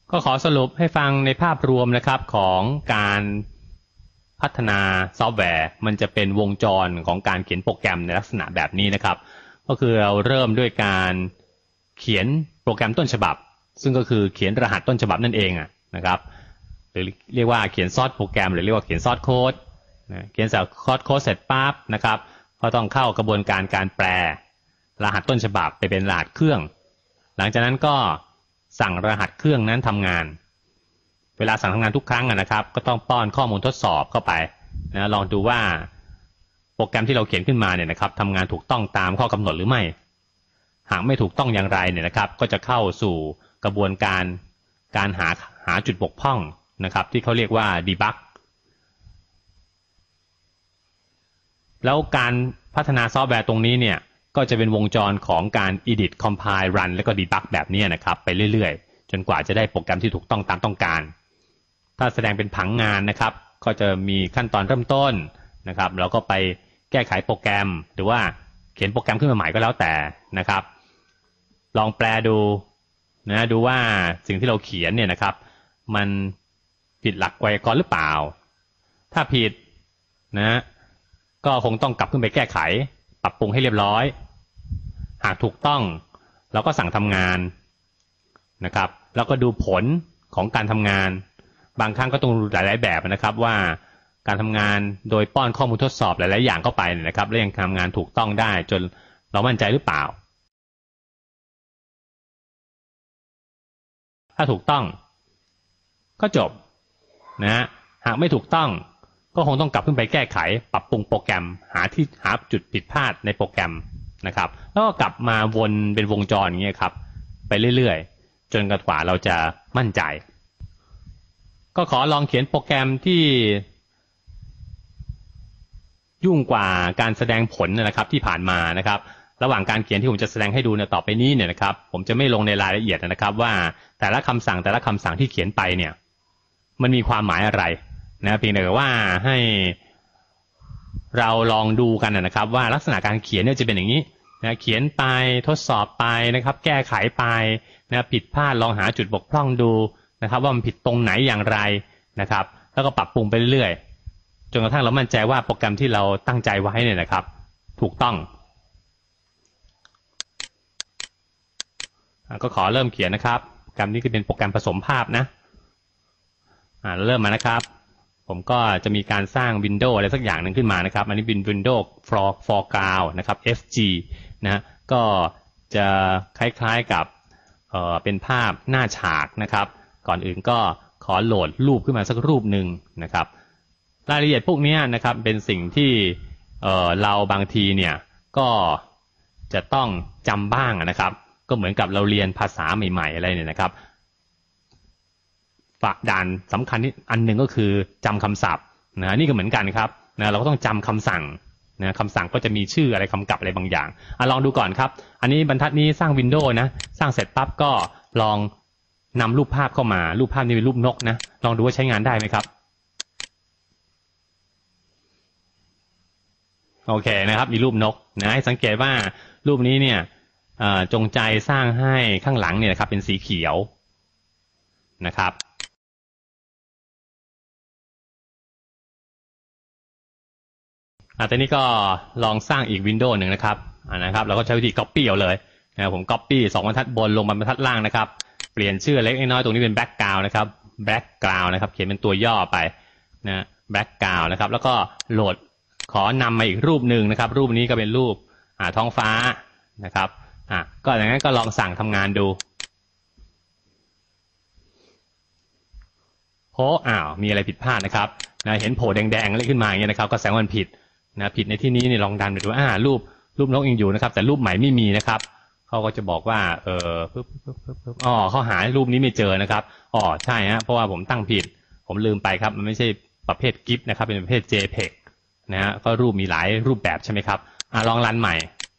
ก็ขอสรุปให้ฟังในภาพรวมนะครับของการพัฒนาซอฟต์แวร์มันจะเป็นวงจรของการเขียนโปรแกรมในลักษณะแบบนี้นะครับก็คือเราเริ่มด้วยการเขียนโปรแกรมต้นฉบับซึ่งก็คือเขียนรหัสต้นฉบับนั่นเองนะครับหรือเรียกว่าเขียนซอสโปรแกรมหรือเรียกว่าเขียนซอสโค้ดเขียนซอสโค้ดเสร็จปั๊บนะครับก็ต้องเข้ากระบวนการแปลรหัสต้นฉบับไปเป็นรหัสเครื่องหลังจากนั้นก็สั่งรหัสเครื่องนั้นทำงานเวลาสั่งทำงานทุกครั้งนะครับก็ต้องป้อนข้อมูลทดสอบเข้าไปลองดูว่าโปรแกรมที่เราเขียนขึ้นมาเนี่ยนะครับทำงานถูกต้องตามข้อกำหนดหรือไม่หากไม่ถูกต้องอย่างไรเนี่ยนะครับก็จะเข้าสู่กระบวนการหาจุดบกพร่องนะครับที่เขาเรียกว่า debug แล้วการพัฒนาซอฟต์แวร์ตรงนี้เนี่ยก็จะเป็นวงจรของการ edit compile run แล้วก็ debug แบบนี้นะครับไปเรื่อยๆจนกว่าจะได้โปรแกรมที่ถูกต้องตามต้องการถ้าแสดงเป็นผังงานนะครับก็จะมีขั้นตอนเริ่มต้นนะครับแล้วก็ไปแก้ไขโปรแกรมหรือว่าเขียนโปรแกรมขึ้นมาใหม่ก็แล้วแต่นะครับลองแปลดูดูว่าสิ่งที่เราเขียนเนี่ยนะครับมันผิดหลักไวยากรณ์หรือเปล่าถ้าผิดก็คงต้องกลับขึ้นไปแก้ไขปรับปรุงให้เรียบร้อยหากถูกต้องเราก็สั่งทำงานนะครับแล้วก็ดูผลของการทำงานบางครั้งก็ต้องดูหลายๆแบบนะครับว่าการทำงานโดยป้อนข้อมูลทดสอบหลายๆอย่างเข้าไปนะครับแล้วยังทำงานถูกต้องได้จนเรามั่นใจหรือเปล่าถ้าถูกต้องก็จบหากไม่ถูกต้องก็คงต้องกลับขึ้นไปแก้ไขปรับปรุงโปรแกรมหาจุดผิดพลาดในโปรแกรมนะครับแล้วก็กลับมาวนเป็นวงจรอย่างเงี้ยครับไปเรื่อยๆจนกว่าเราจะมั่นใจก็ขอลองเขียนโปรแกรมที่ยุ่งกว่าการแสดงผลนะครับที่ผ่านมานะครับระหว่างการเขียนที่ผมจะแสดงให้ดูเนี่ยต่อไปนี้เนี่ยนะครับผมจะไม่ลงในรายละเอียดนะครับว่าแต่ละคำสั่งที่เขียนไปเนี่ยมันมีความหมายอะไรเพียงแต่ว่าให้เราลองดูกันนะครับว่าลักษณะการเขียนเนี่ยจะเป็นอย่างนี้เขียนไปทดสอบไปนะครับแก้ไขไปผิดพลาดลองหาจุดบกพร่องดูนะครับว่ามันผิดตรงไหนอย่างไรนะครับแล้วก็ปรับปรุงไปเรื่อยๆจนกระทั่งเรามั่นใจว่าโปรแกรมที่เราตั้งใจไว้เนี่ยนะครับถูกต้องก็ขอเริ่มเขียนนะครับโปรแกรมนี้คือเป็นโปรแกรมผสมภาพนะเริ่มมานะครับผมก็จะมีการสร้างวินโดว์อะไรสักอย่างหนึ่งขึ้นมานะครับอันนี้เป็น Windows Foreground นะครับ FG ก็จะคล้ายๆกับเป็นภาพหน้าฉากนะครับก่อนอื่นก็ขอโหลดรูปขึ้นมาสักรูปหนึ่งนะครับรายละเอียดพวกนี้นะครับเป็นสิ่งที่เราบางทีเนี่ยก็จะต้องจำบ้างนะครับก็เหมือนกับเราเรียนภาษาใหม่ๆอะไรเนี่ยนะครับด่านสำคัญที่อันหนึ่งก็คือจำคำศัพท์นี่ก็เหมือนกันครับเราก็ต้องจำคำสั่งคำสั่งก็จะมีชื่ออะไรกำกับอะไรบางอย่างลองดูก่อนครับอันนี้บรรทัดนี้สร้างวินโดว์สร้างเสร็จปั๊บก็ลองนำรูปภาพเข้ามารูปภาพนี้เป็นรูปนกลองดูว่าใช้งานได้ไหมครับโอเคนะครับมีรูปนกให้สังเกตว่ารูปนี้เนี่ยจงใจสร้างให้ข้างหลังเนี่ยนะครับเป็นสีเขียวนะครับตอนนี้ก็ลองสร้างอีกวินโดว์หนึ่งนะครับเราก็ใช้วิธี copy เอาเลยผม copy 2 บรรทัดบนลงมาบรรทัดล่างนะครับเปลี่ยนชื่อเล็กน้อยตรงนี้เป็น background นะครับ background นะครับเขียนเป็นตัวย่อไปbackground นะครับแล้วก็โหลดขอนำมาอีกรูปหนึ่งนะครับรูปนี้ก็เป็นรูปท้องฟ้านะครับก็อย่างนั้นก็ลองสั่งทำงานดูมีอะไรผิดพลาดนะครับเห็นโผล่แดงๆอะไรขึ้นมาอย่างเงี้ยนะครับก็แสดงว่ามันผิดผิดในที่นี้นี่ลองดันดูรูปนกยังอยู่นะครับแต่รูปใหม่ไม่มีนะครับเขาก็จะบอกว่าเขาหารูปนี้ไม่เจอนะครับใช่เพราะว่าผมตั้งผิดผมลืมไปครับมันไม่ใช่ประเภท GIF นะครับเป็นประเภท JPEG ก็รูปมีหลายรูปแบบใช่ไหมครับลองรันใหม่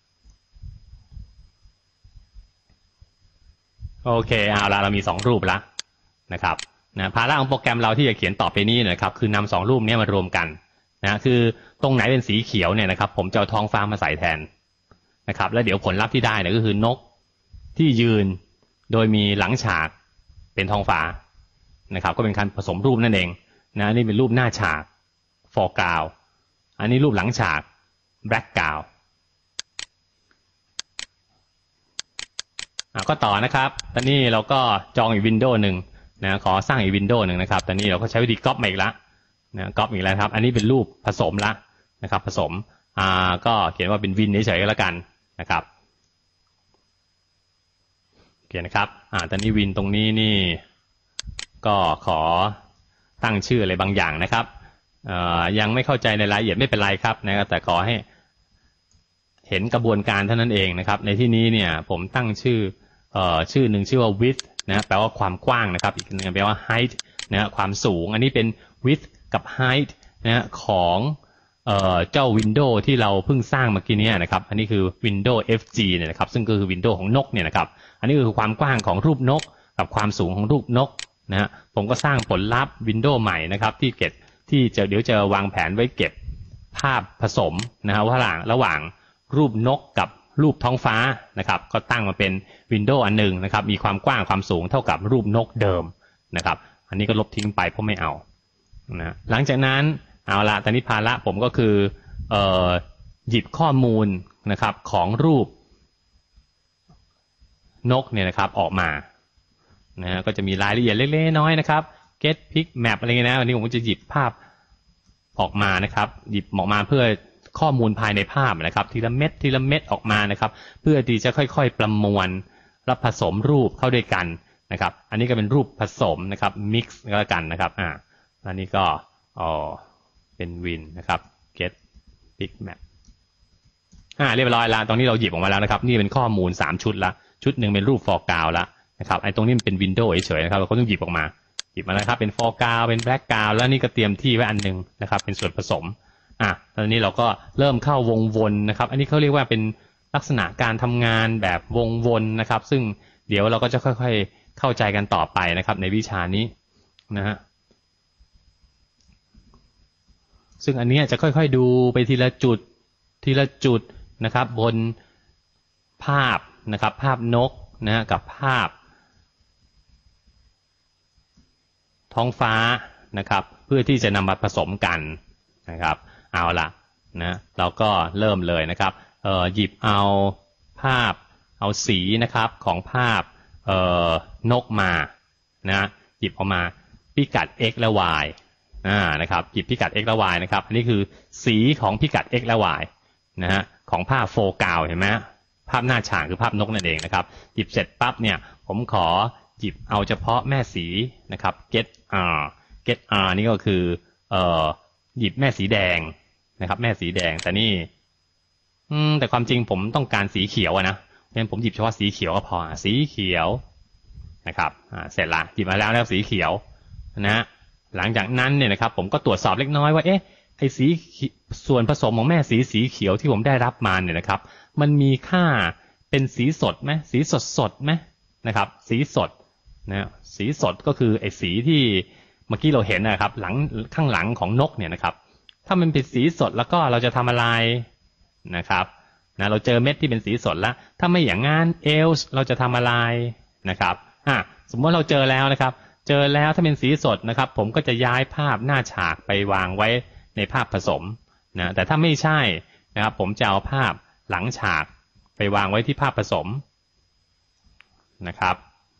โอเคเรามี2รูปแล้วนะครับภาระของโปรแกรมเราที่จะเขียนต่อไปนี้นะครับคือนำ2รูปนี้มารวมกันคือตรงไหนเป็นสีเขียวเนี่ยนะครับผมจะเอาท้องฟ้ามาใส่แทนนะครับแล้วเดี๋ยวผลลัพธ์ที่ได้เนี่ยก็คือนกที่ยืนโดยมีหลังฉากเป็นท้องฟ้านะครับก็เป็นการผสมรูปนั่นเองนะนี่เป็นรูปหน้าฉาก foreground อันนี้รูปหลังฉาก background ก็ต่อนะครับตอนนี้เราก็จองอีกวินโดว์หนึ่งนะขอสร้างอีกวินโดว์หนึ่งนะครับตอนนี้เราก็ใช้วิธีก๊อปมาอีกแล้วนะก๊อปอีกแล้วครับอันนี้เป็นรูปผสมละนะครับผสมก็เขียนว่าเป็นวินเฉยๆก็แล้วกันนะครับเขียนนะครับตอนนี้วินตรงนี้นี่ก็ขอตั้งชื่ออะไรบางอย่างนะครับยังไม่เข้าใจในรายละเอียดไม่เป็นไรครับนะแต่ขอให้เห็นกระบวนการเท่านั้นเองนะครับในที่นี้เนี่ยผมตั้งชื่อหนึ่งชื่อว่า width นะแปลว่าความกว้างนะครับอีกหนึ่งแปลว่า height นะความสูงอันนี้เป็น width กับ height นะของเจ้า Windows ที่เราเพิ่งสร้างเมื่อกี้นี้นะครับอันนี้คือ Windows FG เนี่ยนะครับซึ่งก็คือ Windows ของนกเนี่ยนะครับอันนี้คือความกว้างของรูปนกกับความสูงของรูปนกนะฮะผมก็สร้างผลลัพธ์ Windows ใหม่นะครับที่เดี๋ยวจะวางแผนไว้เก็บภาพผสมนะฮะระหว่างรูปนกกับรูปท้องฟ้านะครับก็ตั้งมาเป็น Windows อันหนึ่งนะครับมีความกว้างความสูงเท่ากับรูปนกเดิมนะครับอันนี้ก็ลบทิ้งไปเพราะไม่เอานะหลังจากนั้นเอาละตอนนี้ภาระผมก็คือหยิบข้อมูลนะครับของรูปนกเนี่ยนะครับออกมานะก็จะมีรายละเอียดเล็กๆน้อยๆนะครับ get pic map อะไรเงี้ยนะวันนี้ผมก็จะหยิบภาพออกมานะครับหยิบออกมาเพื่อข้อมูลภายในภาพนะครับทีละเม็ดออกมานะครับเพื่อที่จะค่อยๆประมวลและผสมรูปเข้าด้วยกันนะครับอันนี้ก็เป็นรูปผสมนะครับ mix ก็แล้วกันนะครับอันนี้ก็เป็นวินนะครับ get pic map เรียบร้อยแล้วตรงนี้เราหยิบออกมาแล้วนะครับนี่เป็นข้อมูล3ชุดละชุดหนึ่งเป็นรูป foreground ละนะครับไอ้ตรงนี้มันเป็น Windows เฉยๆนะครับเราก็ต้องหยิบออกมาแล้วครับเป็น foreground เป็น background แล้วนี่ก็เตรียมที่ไว้อันนึงนะครับเป็นส่วนผสมตอนนี้เราก็เริ่มเข้าวงวนนะครับอันนี้เขาเรียกว่าเป็นลักษณะการทำงานแบบวงวนนะครับซึ่งเดี๋ยวเราก็จะค่อยๆเข้าใจกันต่อไปนะครับในวิชานี้นะฮะซึ่งอันนี้จะค่อยๆดูไปทีละจุดนะครับบนภาพนะครับภาพนกนะกับภาพท้องฟ้านะครับเพื่อที่จะนำมาผสมกันนะครับเอาละนะเราก็เริ่มเลยนะครับหยิบเอาสีนะครับของภาพนกมานะหยิบออกมาพิกัด x และ y นะครับหยิบพิกัด x และ y นะครับอันนี้คือสีของพิกัด x และ y นะฮะของภาพโฟกัสเห็นไหมภาพหน้าฉากคือภาพนกนั่นเองนะครับหยิบเสร็จปั๊บเนี่ยผมขอหยิบเอาเฉพาะแม่สีนะครับ get r นี่ก็คือหยิบแม่สีแดงนะครับแม่สีแดงแต่นี่แต่ความจริงผมต้องการสีเขียวนะเพราะฉะนั้นผมหยิบเฉพาะสีเขียวก็พอสีเขียวนะครับเสร็จละหยิบมาแล้วนะครับสีเขียวนะหลังจากนั้นเนี่ยนะครับผมก็ตรวจสอบเล็กน้อยว่าไอ้สีส่วนผสมของแม่สีเขียวที่ผมได้รับมาเนี่ยนะครับมันมีค่าเป็นสีสดไหมสีสดไหมนะครับสีสดนะสีสดก็คือไอ้สีที่เมื่อกี้เราเห็นนะครับข้างหลังของนกเนี่ยนะครับถ้ามันเป็นสีสดแล้วก็เราจะทำอะไรนะครับเราเจอเม็ดที่เป็นสีสดแล้วถ้าไม่อย่างงั้นเราจะทำอะไรนะครับสมมติเราเจอแล้วนะครับเจอแล้วถ้าเป็นสีสดนะครับผมก็จะย้ายภาพหน้าฉากไปวางไว้ในภาพผสมนะแต่ถ้าไม่ใช่นะครับผมจะเอาภาพหลังฉากไปวางไว้ที่ภาพผสมนะครับ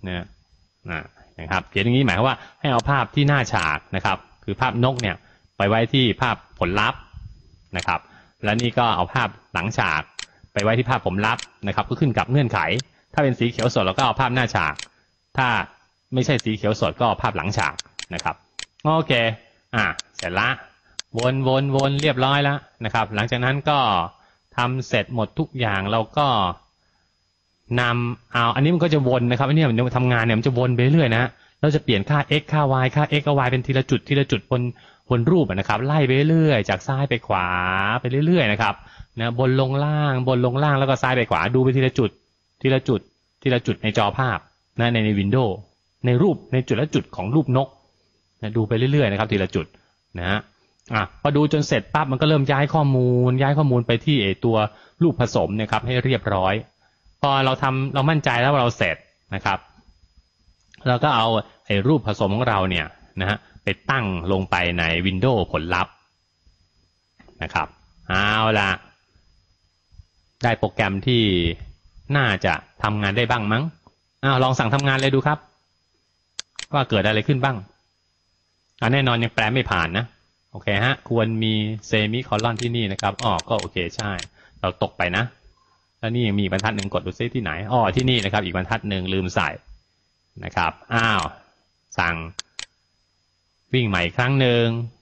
นะครับเขียนอย่างนี้หมายความว่าให้เอาภาพที่หน้าฉากนะครับคือภาพนกเนี่ยไปไว้ที่ภาพผลลัพธ์นะครับแล้วนี่ก็เอาภาพหลังฉากไปไว้ที่ภาพผลลัพธ์นะครับก็ขึ้นกับเงื่อนไขถ้าเป็นสีเขียวสดเราก็เอาภาพหน้าฉากถ้าไม่ใช่สีเขียวสดก็เอาภาพหลังฉากนะครับโอเคเสร็จละวนเรียบร้อยแล้วนะครับหลังจากนั้นก็ทำเสร็จหมดทุกอย่างเราก็นำเอาอันนี้มันก็จะวนนะครับอันนี้มันทำงานเนี่ยมันจะวนไปเรื่อยนะเราจะเปลี่ยนค่า x ค่า y ค่า x กับ y เป็นทีละจุดบนรูปนะครับไล่ไปเรื่อยจากซ้ายไปขวาไปเรื่อยๆนะครับนะบนลงล่างแล้วก็ซ้ายไปขวาดูไปทีละจุดในจอภาพนะในวินโดว์ในรูปในจุดละจุดของรูปนกนะดูไปเรื่อยๆนะครับทีละจุดนะฮะพอดูจนเสร็จปั๊บมันก็เริ่มย้ายข้อมูลไปที่ตัวรูปผสมนะครับให้เรียบร้อยพอเรามั่นใจแล้วว่าเราเสร็จนะครับเราก็เอาไอ้รูปผสมของเราเนี่ยนะฮะไปตั้งลงไปใน Windows ผลลัพธ์นะครับเอาละได้โปรแกรมที่น่าจะทำงานได้บ้างมั้งลองสั่งทำงานเลยดูครับว่าเกิดอะไรขึ้นบ้างแน่นอนยังแปลไม่ผ่านนะโอเคฮะควรมีเซมิคอลอนที่นี่นะครับก็โอเคใช่เราตกไปนะแล้วนี่ยังมีบรรทัดหนึ่งกดดูซิที่ไหนที่นี่นะครับอีกบรรทัดหนึ่งลืมใส่นะครับสั่งวิ่งใหม่อีกครั้งหนึ่ง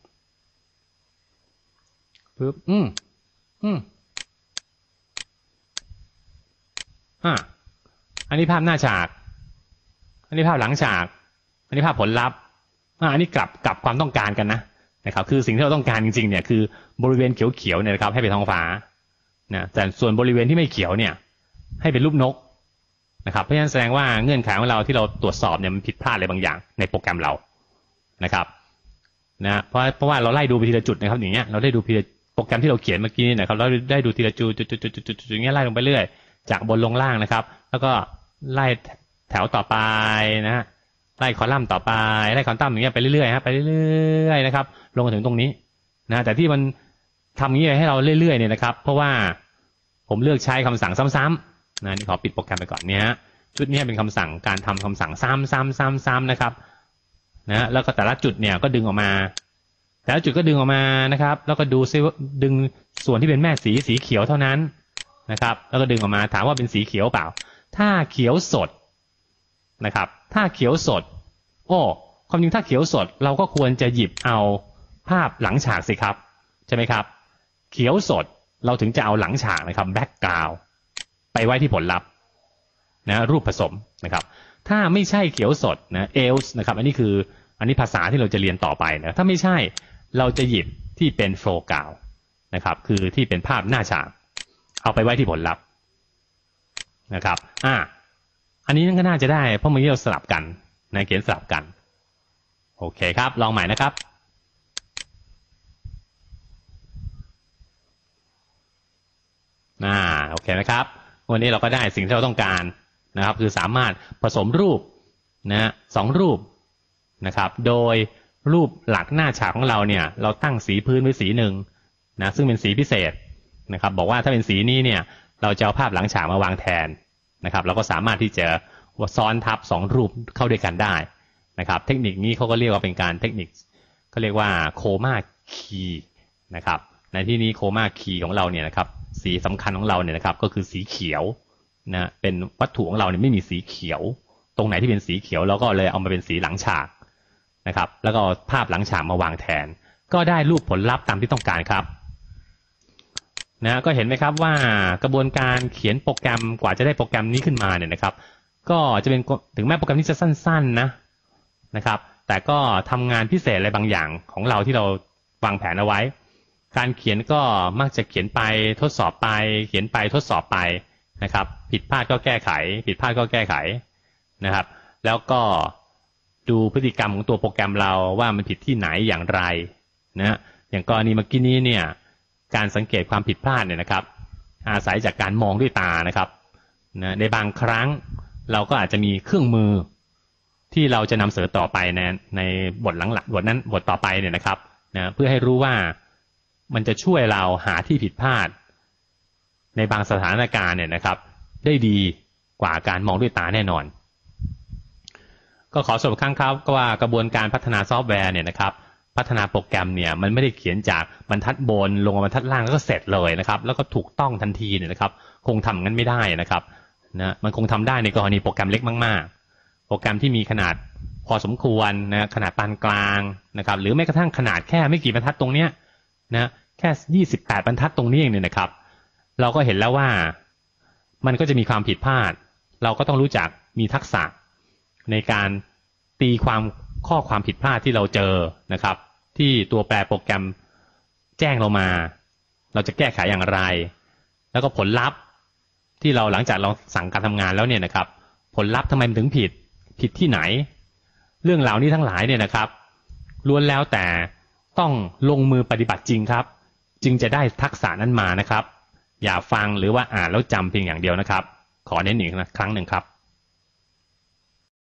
ปึ๊บอันนี้ภาพหน้าฉากอันนี้ภาพหลังฉากอันนี้ภาพผลลัพธ์อันนี้กลับความต้องการกันนะครับคือสิ่งที่เราต้องการจริงๆเนี่ยคือบริเวณเขียวๆเนี่ยนะครับให้เป็นท้องฟ้านะแต่ส่วนบริเวณที่ไม่เขียวเนี่ยให้เป็นรูปนกนะครับเพราะฉะนั้นแสดงว่าเงื่อนไขของเราที่เราตรวจสอบเนี่ยมันผิดพลาดอะไรบางอย่างในโปรแกรมเรานะครับนะเพราะว่าเราไล่ดูไปทีละจุดนะครับอย่างเงี้ยเราได้ดูโปรแกรมที่เราเขียนเมื่อกี้นะครับเราได้ดูทีละจุดอย่างเงี้ยไล่ลงไปเรื่อยจากบนลงล่างนะครับแล้วก็ไล่แถวต่อไปนะฮะไล่คอลัมน์ต่อไปไล่คอลัมน์อย่างเงี้ยไปเรื่อยๆไปเรื่อยๆนะครับลงมาถึงตรงนี้นะแต่ที่มันทำอย่างนี้ให้เราเรื่อยๆเนี่ยนะครับเพราะว่าผมเลือกใช้คำสั่งซ้ำๆนะนี่ขอปิดโปรแกรมไปก่อนเนี่ยฮะชุดนี้เป็นคำสั่งการทำคำสั่งซ้ำๆนะครับนะแล้วก็แต่ละจุดเนี่ยก็ดึงออกมาแต่ละจุดก็ดึงออกมานะครับแล้วก็ดูซิว่าดึงส่วนที่เป็นแม่สีเขียวเท่านั้นนะครับแล้วก็ดึงออกมาถามว่าเป็นสีเขียวเปล่าถ้าเขียวสดนะครับถ้าเขียวสดความจริงถ้าเขียวสดเราก็ควรจะหยิบเอาภาพหลังฉากสิครับใช่ไหมครับเขียวสดเราถึงจะเอาหลังฉากนะครับแบ็กกราวด์ไปไว้ที่ผลลัพธ์นะรูปผสมนะครับถ้าไม่ใช่เขียวสดนะ else นะครับอันนี้ภาษาที่เราจะเรียนต่อไปนะถ้าไม่ใช่เราจะหยิบที่เป็น foreground นะครับคือที่เป็นภาพหน้าฉากเอาไปไว้ที่ผลลัพธ์นะครับอันนี้ก็น่าจะได้เพราะเมื่อกี้เราสลับกันนะเขียนสลับกันโอเคครับลองใหม่นะครับโอเคนะครับวันนี้เราก็ได้สิ่งที่เราต้องการนะครับคือสามารถผสมรูปนะ2รูปนะครับโดยรูปหลักหน้าฉากของเราเนี่ยเราตั้งสีพื้นไว้สีหนึ่งนะซึ่งเป็นสีพิเศษนะครับบอกว่าถ้าเป็นสีนี้เนี่ยเราจะเอาภาพหลังฉากมาวางแทนนะครับเราก็สามารถที่จะซ้อนทับ2รูปเข้าด้วยกันได้นะครับเทคนิคนี้เขาก็เรียกว่าเป็นการเทคนิคเขาเรียกว่าโคม่าคีย์นะครับในที่นี้โคม่าคีย์ของเราเนี่ยนะครับสีสำคัญของเราเนี่ยนะครับก็คือสีเขียวนะเป็นวัตถุของเราเนี่ยไม่มีสีเขียวตรงไหนที่เป็นสีเขียวเราก็เลยเอามาเป็นสีหลังฉากนะครับแล้วก็ภาพหลังฉากมาวางแทนก็ได้รูปผลลัพธ์ตามที่ต้องการครับนะก็เห็นไหมครับว่ากระบวนการเขียนโปรแกรมกว่าจะได้โปรแกรมนี้ขึ้นมาเนี่ยนะครับก็จะเป็นถึงแม้โปรแกรมนี้จะสั้นๆนะครับแต่ก็ทำงานพิเศษอะไรบางอย่างของเราที่เราวางแผนเอาไว้การเขียนก็มักจะเขียนไปทดสอบไปเขียนไปทดสอบไปนะครับผิดพลาดก็แก้ไขผิดพลาดก็แก้ไขนะครับแล้วก็ดูพฤติกรรมของตัวโปรแกรมเราว่ามันผิดที่ไหนอย่างไรนะอย่างกรณีเมื่อกี้นี้เนี่ยการสังเกตความผิดพลาดเนี่ยนะครับอาศัยจากการมองด้วยตานะครับนะในบางครั้งเราก็อาจจะมีเครื่องมือที่เราจะนำเสนอต่อไปในบทหลังบทต่อไปเนี่ยนะครับนะเพื่อให้รู้ว่ามันจะช่วยเราหาที่ผิดพลาดในบางสถานการณ์เนี่ยนะครับได้ดีกว่าการมองด้วยตาแน่นอนก็ขอสรุปครั้งครับว่ากระบวนการพัฒนาซอฟต์แวร์เนี่ยนะครับพัฒนาโปรแกรมเนี่ยมันไม่ได้เขียนจากบรรทัดบนลงมาบรรทัดล่างแล้วก็เสร็จเลยนะครับแล้วก็ถูกต้องทันทีเนี่ยนะครับคงทำงั้นไม่ได้นะครับนะมันคงทำได้ในกรณีโปรแกรมเล็กมากๆโปรแกรมที่มีขนาดพอสมควรนะขนาดปานกลางนะครับหรือแม้กระทั่งขนาดแค่ไม่กี่บรรทัดตรงเนี้ยนะแค่28บรรทัดตรงนี้เองเนี่ยนะครับเราก็เห็นแล้วว่ามันก็จะมีความผิดพลาดเราก็ต้องรู้จักมีทักษะในการตีความข้อความผิดพลาดที่เราเจอนะครับที่ตัวแปรโปรแกรมแจ้งเรามาเราจะแก้ไขอย่างไรแล้วก็ผลลัพธ์ที่เราหลังจากเราสั่งการทำงานแล้วเนี่ยนะครับผลลัพธ์ทำไมมันถึงผิดที่ไหนเรื่องเหล่านี้ทั้งหลายเนี่ยนะครับล้วนแล้วแต่ต้องลงมือปฏิบัติจริงครับจึงจะได้ทักษะนั้นมานะครับอย่าฟังหรือว่าอ่านแล้วจำเพียงอย่างเดียวนะครับขอเน้นอีกครั้งหนึ่งครับ